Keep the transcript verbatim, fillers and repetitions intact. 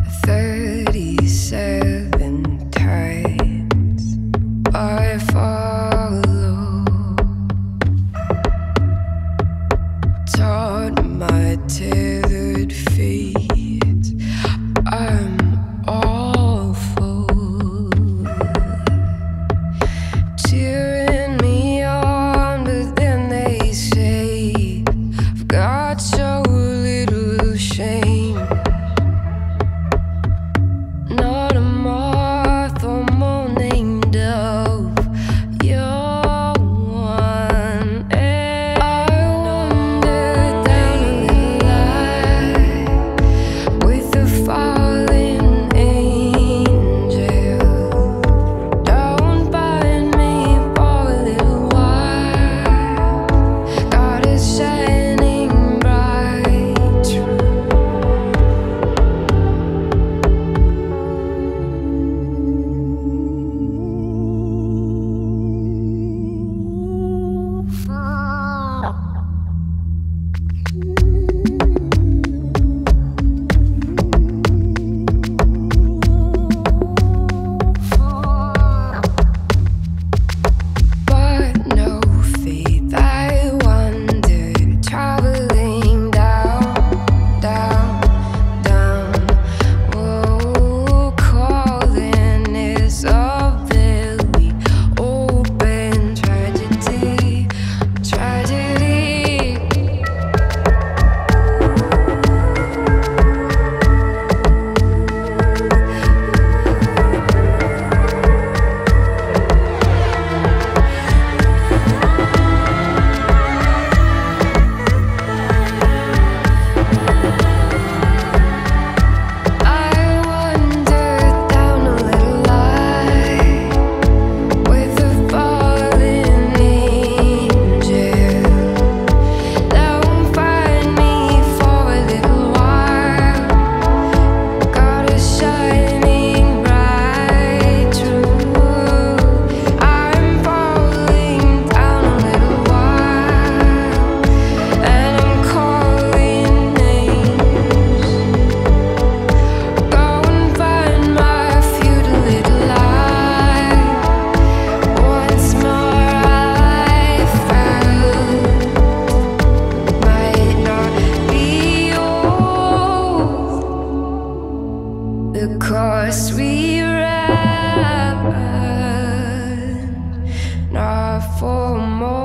Thirty-seven times I follow, taught my tethered feet. I'm awful, cheering me on, but then they say I've got so little shame. Not a moth or morning dove, you're one. And I wander down the line with a fallen angel. Don't bind me for a little while, got a shining bright truth. But no faith, I wandered, traveling down, down, down. Oh, calling is a very open tragedy, tragedy. I wandered down a little line with a fallen angel. Don't find me for a little while, got a shining bright truth. I'm falling down a little while, and I'm calling names. Go and find my futile little life. Once more I found might not be yours. The course we ran, not for more.